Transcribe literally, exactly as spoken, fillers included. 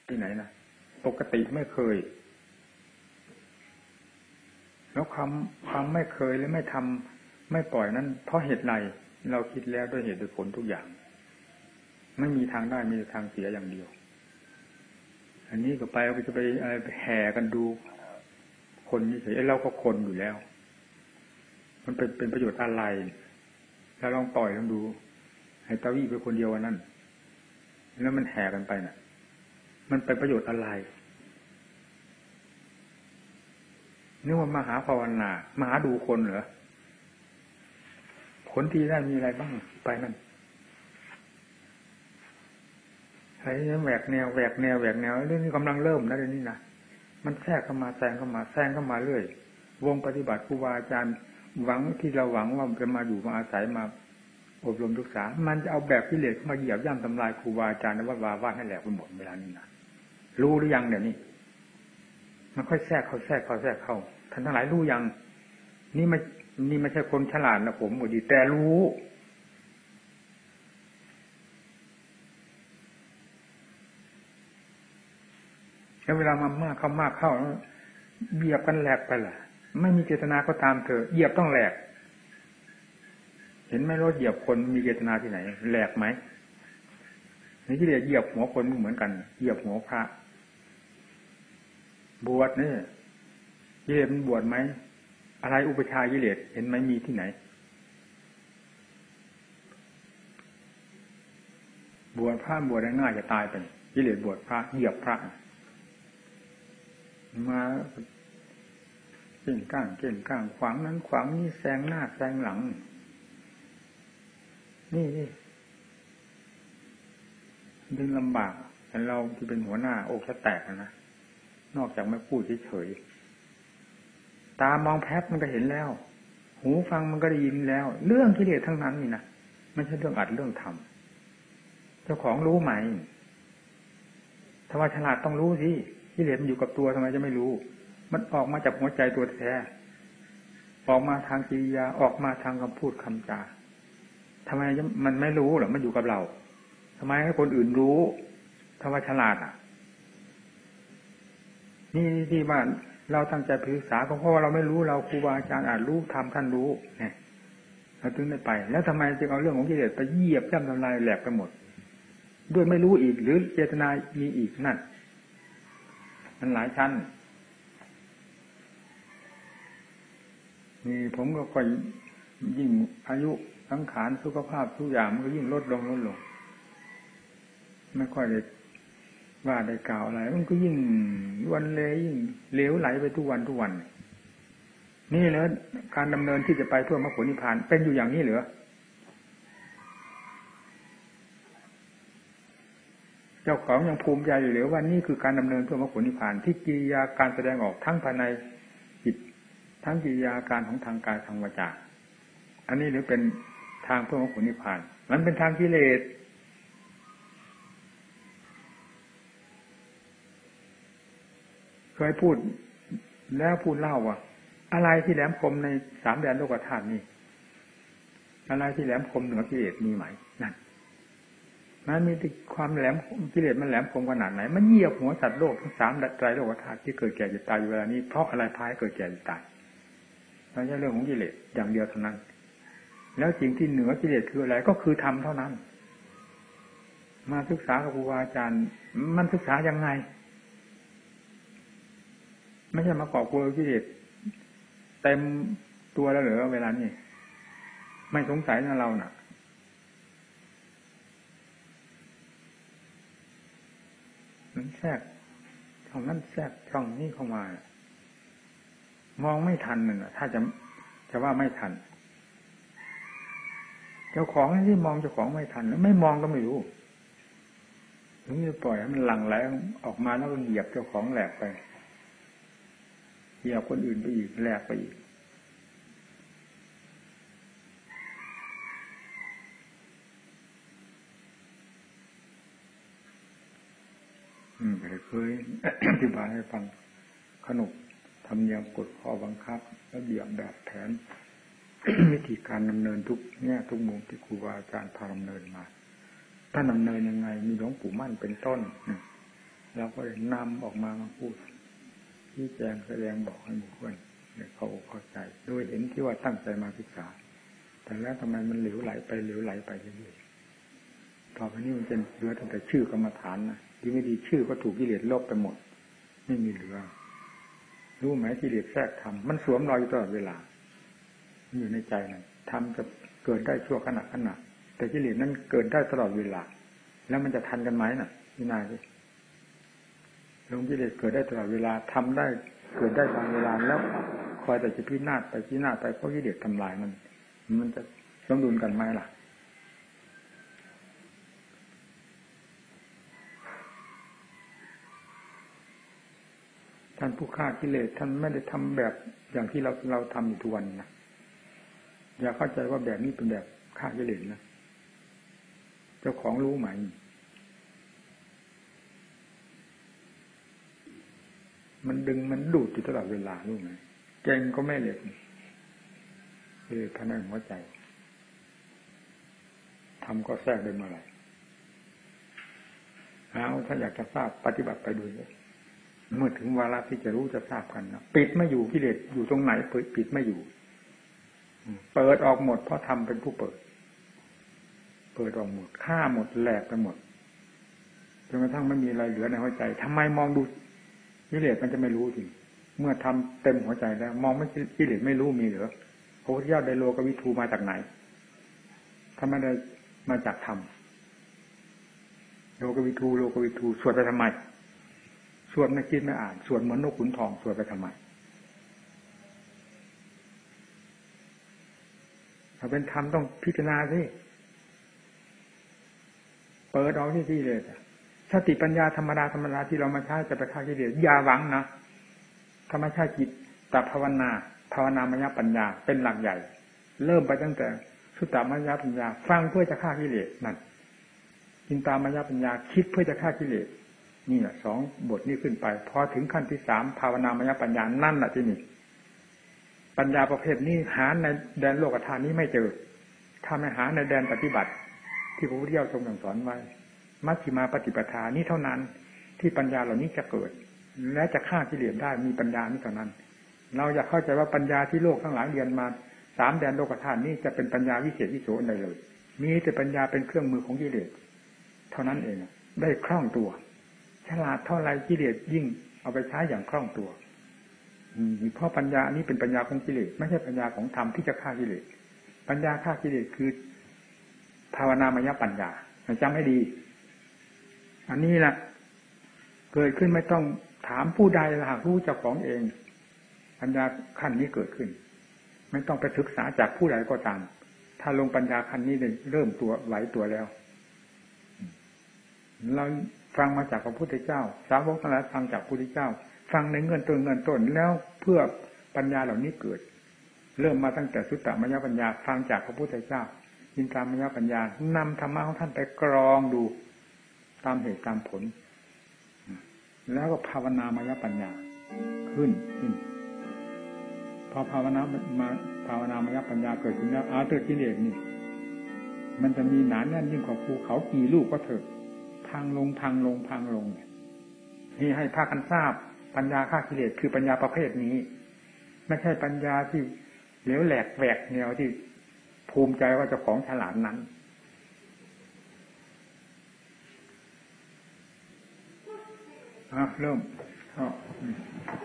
ที่ไหนนะปกติไม่เคยแล้วความความไม่เคยหรือไม่ทำไม่ปล่อยนั้นเพราะเหตุไรเราคิดแล้วด้วยเหตุด้วยผลทุกอย่างไม่มีทางได้มีทางเสียอย่างเดียวอันนี้ก็ไปเราจะไปอะไรไปแห่กันดูคนนี่เฉยเราก็คนอยู่แล้วมันเป็นเป็นประโยชน์อะไรแล้วลองปล่อยลองดูให้ตาวี่เป็นคนเดียววันนั้นแล้วมันแห่กันไปน่ะมันเป็นประโยชน์อะไรนึกว่ามหาภาวนามหาดูคนเหรอผลที่ได้มีอะไรบ้างไปนั่นไอ้แหวกแนวแหวกแนวแหวกแนวเรื่องนี้กำลังเริ่มนะเดี๋ยวนี้นะมันแทรกเข้ามาแซงเข้ามาแซงเข้ามาเรื่อยวงปฏิบัติครูบาอาจารย์หวังที่เราหวังว่าจะมาอยู่มาอาศัยมาอบรมศึกษามันจะเอาแบบกิเลสมาเหยียบย่ำทำลายครูบาอาจารย์และวัดวาว่าให้แหลกไปหมดเวลานี้นะรู้หรือยังเดี๋ยวนี้มันค่อยแทรกเข้าแทรกเข้าแทรกเข้าท่านทั้งหลายรู้ยังนี่ไม่นี่ไม่ใช่คนฉลาดนะผมก็ดีแต่รู้แล้วเวลามามากเข้ามากเข้าเหยียบกันแหลกไปล่ะไม่มีเจตนาก็ตามเถอะเหยียบต้องแหลกเห็นไหมรถเหยียบคนมีเจตนาที่ไหนแหลกไหมนี่ที่เรียกเหยียบหัวคนเหมือนกันเหยียบหัวพระบวชนี่กิเลสมันบวชไหมอะไรอุปชากิเลสเห็นไหมมีที่ไหนบวชพระบวชได้ง่ายจะตายไปกิเลสบวชพระเหยียบพระมาเก่งก้างเก่งก้างขวางนั้นขวางนี่แซงหน้าแซงหลังนี่นี่ดึงลำบากแต่เราที่เป็นหัวหน้าอกจะแตกนะนอกจากไม่พูดเฉยๆตามองแพ๊บมันก็เห็นแล้วหูฟังมันก็ได้ยินแล้วเรื่องกิเลสทั้งนั้นนี่นะไม่ใช่เรื่องอัดเรื่องทำเจ้าของรู้ไหมถ้าว่าฉลาดต้องรู้สิกิเลสมันอยู่กับตัวทำไมจะไม่รู้มันออกมาจากหัวใจตัวแท้ออกมาทางกิริยาออกมาทางคำพูดคำจาทำไมมันไม่รู้หรอมันอยู่กับเราทำไมให้คนอื่นรู้ถ้าว่าฉลาดอ่ะนี่ที่ว่าเราตั้งใจศึกษาก็เพราะว่าเราไม่รู้เราครูบาอาจารย์อาจรู้ทำท่านรู้เนี่ยเราถึงได้ไปแล้วทำไมจึงเอาเรื่องของกิเลสไปเหยียบย่ำทำลายแหลกไปหมดด้วยไม่รู้อีกหรือเจตนามีอีกนั่นมันหลายชั้นนี่ผมก็ค่อยยิ่งอายุสังขารสุขภาพทุกอย่างมันก็ยิ่งลดลงลดลงไม่ค่อยได้ว่าได้กล่าวอะไรมันก็ยิ่งวันเลยยิ่งเหลวไหลไปทุกวันทุกวันนี่เหรอการดำเนินที่จะไปเพื่อมรรคผลนิพพานเป็นอยู่อย่างนี้เหรอเจ้าของยังภูมิใจอยู่หรือว่านี่คือการดำเนินเพื่อมรรคผลนิพพานที่กิริยาการแสดงออกทั้งภายในจิตทั้งกิริยาการของทางกายทางวาจาอันนี้หรือเป็นทางเพื่อมรรคผลนิพพานมันเป็นทางกิเลสเคยพูดแล้วพูดเล่าว่าอะไรที่แหลมคมในสามแดนโลกธาตุนี่อะไรที่แหลมคมเหนือกิเลสมีไหมนั่นมันมีความแหลมกิเลสมันแหลมคมขนาดไหนมันเหยียบหัวสัตว์โลกทั้งสามไตรโลกธาตุที่เกิดแก่เจ็บตายอยู่เวลานี้เพราะอะไรพายเกิดแก่เจ็บตายไม่ใช่เรื่องของกิเลสอย่างเดียวเท่านั้นแล้วสิ่งที่เหนือกิเลสคืออะไรก็คือธรรมเท่านั้นมาศึกษากับครูบาอาจารย์มันศึกษายังไงไม่ใช่มาก่อกวนกิเลสเต็มตัวแล้วเหรอเวลานี้ไม่สงสัยนะเราน่ะมันแทรกช่องนั้นแทรกช่องนี้เข้ามามองไม่ทันน่ะถ้าจะจะว่าไม่ทันเจ้าของที่มองเจ้าของไม่ทันแล้วไม่มองก็ไม่รู้ถึงจะปล่อยให้มันหลั่งไหลออกมาแล้วก็เหยียบเจ้าของแหลกไปเหยียบคนอื่นไปอีกแหลกไปอีกอืมเคยอธิบายให้ฟังขนบธรรมเนียมกฎข้อบังคับระเบียบแบบแผน วิธีการดำเนินทุกแง่ทุกมุมที่ครูบาอาจารย์พาดำเนินมาถ้าดำเนินยังไงมีหลวงปู่มั่นเป็นต้นเราก็เลยนำออกมามาพูดชี้แจงแสดงบอกให้หมู่เพื่อนเขาเข้าใจโดยเห็นที่ว่าตั้งใจมาศึกษาแต่แล้วทำไมมันเหลวไหลไปเหลวไหลไปเรื่อยๆต่อไปนี้มันเป็นเหลือตั้งแต่ชื่อกรรมฐานนะดีไม่ดีชื่อก็ถูกกิเลสลบไปหมดไม่มีเหลือรู้ไหมกิเลสแทรกทำมันสวมรอยอยู่ตลอดเวลามันอยู่ในใจนั่นทำจะเกิดได้ชั่วขณะขณะแต่กิเลสนั้นเกิดได้ตลอดเวลาแล้วมันจะทันกันไหมน่ะพี่นายดิลงกิเลสเกิดได้ตลอดเวลาทำได้เกิดได้บางเวลาแล้วคอยแต่จะพินาศไปพินาศไปเพราะกิเลสทำลายมันมันจะสมดุลกันไหมล่ะท่านผู้ฆ่ากิเลสท่านไม่ได้ทำแบบอย่างที่เราเราทำอยู่ทุกวันนะอย่าเข้าใจว่าแบบนี้เป็นแบบฆ่ากิเลสนะเจ้าของรู้ไหมมันดึงมันดูดอยู่ตลอดเวลารู้ไหมเก่งก็ไม่เหล็กคือพนันหัวใจทำก็แทรกได้เมื่อไหร่เอาถ้าอยากจะทราบปฏิบัติไปดูเลยเมื่อถึงวาระที่จะรู้จะทราบกันนะปิดไม่อยู่กิเลสอยู่ตรงไหนเปิดปิดไม่อยู่เปิดออกหมดเพราะทำเป็นผู้เปิดเปิดออกหมดฆ่าหมดแหลกไปหมดจนกระทั่งไม่มีอะไรเหลือในหัวใจทำไมมองดูกิเลสมันจะไม่รู้จริงเมื่อทำเต็มหัวใจแล้วมองไม่กิเลสไม่รู้มีเหรือพระพุทธเจ้าได้โลกวิทูมาจากไหนถ้าไม่ได้มาจากธรรมโลกวิทูโลกวิทูสวดไปทำไมสวดไม่คิดไม่อ่านสวดเหมือนนกขุนทองสวดไปทำไมถ้าเป็นธรรมต้องพิจารณาสิเปิดเอาที่ที่เลยสติปัญญาธรรมดาธรรมดาที่เรามาใช้จะไปฆ่ากิเลสอย่าหวังนะธรรมชาติจิตแต่ภาวนาภาวนามยปัญญาเป็นหลักใหญ่เริ่มไปตั้งแต่สุตตมยปัญญาฟังเพื่อจะฆ่ากิเลสนั่นจินตามยปัญญาคิดเพื่อจะฆ่ากิเลสนี่แหละสองบทนี้ขึ้นไปพอถึงขั้นที่สามภาวนามยปัญญานั่นแหละที่นี่ปัญญาประเภทนี้หาในแดนโลกธาตุนี้ไม่เจอถ้าไม่หาในแดนปฏิบัติที่พระพุทธเจ้าทรงสั่งสอนไว้มัชฌิมาปฏิปทานี้เท่านั้นที่ปัญญาเหล่านี้จะเกิดและจะฆ่ากิเลสได้มีปัญญานี้เท่านั้นเราอยากเข้าใจว่าปัญญาที่โลกทั้งหลายเรียนมาสามแดนโลกธาตุนี้จะเป็นปัญญาวิเศษวิโสใดเลยมีแต่ปัญญาเป็นเครื่องมือของกิเลสเท่านั้นเองได้คล่องตัวฉลาดเท่าไรกิเลสยิ่งเอาไปใช้อย่างคล่องตัวเพราะปัญญานี้เป็นปัญญาของกิเลสไม่ใช่ปัญญาของธรรมที่จะฆ่ากิเลสปัญญาฆ่ากิเลสคือภาวนามยปัญญาจำให้ดีอันนี้แหละเกิดขึ้นไม่ต้องถามผู้ใดหากรู้เจ้าของเองปัญญาขั้นนี้เกิดขึ้นไม่ต้องไปศึกษาจากผู้ใดก็ตามถ้าลงปัญญาขั้นนี้เลยเริ่มตัวไหวตัวแล้วเราฟังมาจากพระพุทธเจ้าสาวกทั้งหลายฟังจากพระพุทธเจ้าฟังในเงื่อนต้นเงื่อนต้นแล้วเพื่อปัญญาเหล่านี้เกิดเริ่มมาตั้งแต่สุตตมยปัญญาฟังจากพระพุทธเจ้าจินตามยปัญญานำธรรมะของท่านไปกรองดูตามเหตุตามผลแล้วก็ภาวนามยปัญญาขึ้นขึ้นพอภาวนามาภาวนามยปัญญาเกิดขึ้นแล้วอาเตอร์กิเลสนี่มันจะมีหนาแน่นยิ่งกว่าภูเขากี่ลูกก็เถอะพังลงพังลงพังลงนี่ให้พากันทราบปัญญาฆ่ากิเลสคือปัญญาประเภทนี้ไม่ใช่ปัญญาที่เหลวแหลกแหวกแนวที่ภูมิใจว่าเจ้าของฉลาดนั้นอ่ะเริ่ม